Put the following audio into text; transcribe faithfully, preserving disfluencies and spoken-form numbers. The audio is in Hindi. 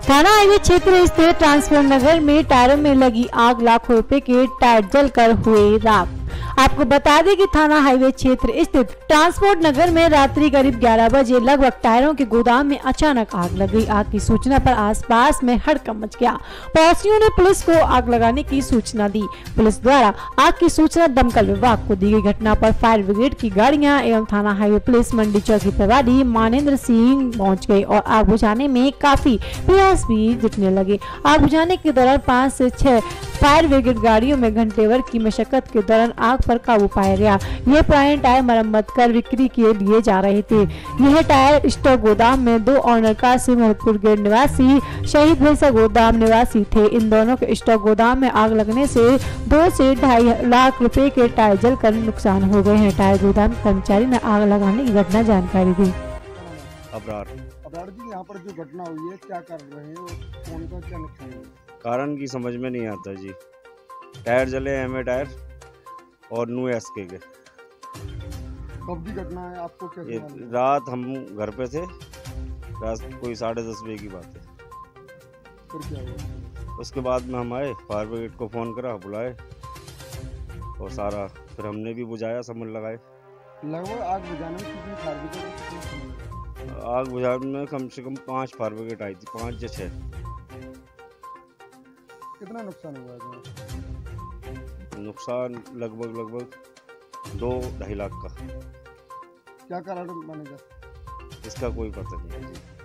थाना हाईवे क्षेत्र स्थित ट्रांसफॉर्म नगर में टायरों में लगी आग, लाखों रुपए के टायर जलकर हुए राख। आपको बता दें कि थाना हाईवे क्षेत्र स्थित ट्रांसपोर्ट नगर में रात्रि करीब ग्यारह बजे लगभग टायरों के गोदाम में अचानक आग लग गई। आग की सूचना पर आसपास में हड़कंप मच गया। पड़ोसियों ने पुलिस को आग लगाने की सूचना दी। पुलिस द्वारा आग की सूचना दमकल विभाग को दी गई। घटना पर फायर ब्रिगेड की गाड़ियां एवं थाना हाईवे पुलिस मंडी चौकी प्रभारी मानेंद्र सिंह पहुंच गए और आग बुझाने में काफी प्रयास भी जुटने लगे। आग बुझाने के दौरान पाँच से छह फायर ब्रिगेड गाड़ियों में घंटे भर की मशक्कत के दौरान आग पर काबू पाया गया। ये पुराने टायर मरम्मत कर बिक्री के लिए जा रहे थे। यह टायर स्टॉक गोदाम में दो ऑनर कासिम महमूदपुर गेट निवासी, शहीद भैसा गोदाम निवासी थे। इन दोनों के स्टॉक गोदाम में आग लगने से दो से ढाई लाख रुपए के टायर जलकर नुकसान हो गए हैं। टायर गोदाम कर्मचारी ने आग लगाने की घटना जानकारी दी। अबरार अबरार जी, यहाँ पर जो घटना हुई है क्या कर रहे हैं और कौन का क्या नुकसान हुआ? कारण की समझ में नहीं आता जी। टायर जले एम ए टायर और नू एस के के। कब की घटना है, आपको कैसे मालूम? रात हम घर पे थे, रात कोई साढ़े दस बजे की बात है। फिर क्या हुआ? उसके बाद में हम आए, फायर ब्रिगेड को फ़ोन करा, बुलाए और सारा फिर हमने भी बुझाया, समझ लगाए। लगभग आग बुझाने में कितनी फायर ब्रिगेड कितनी समय? आग बुझाने में कम से कम पाँच फायर ब्रिगेड आई थी, पाँच या छः। कितना नुकसान हुआ है? नुकसान लगभग लगभग दो ढाई लाख का। क्या कारण मानेगा? इसका कोई पता नहीं है जी।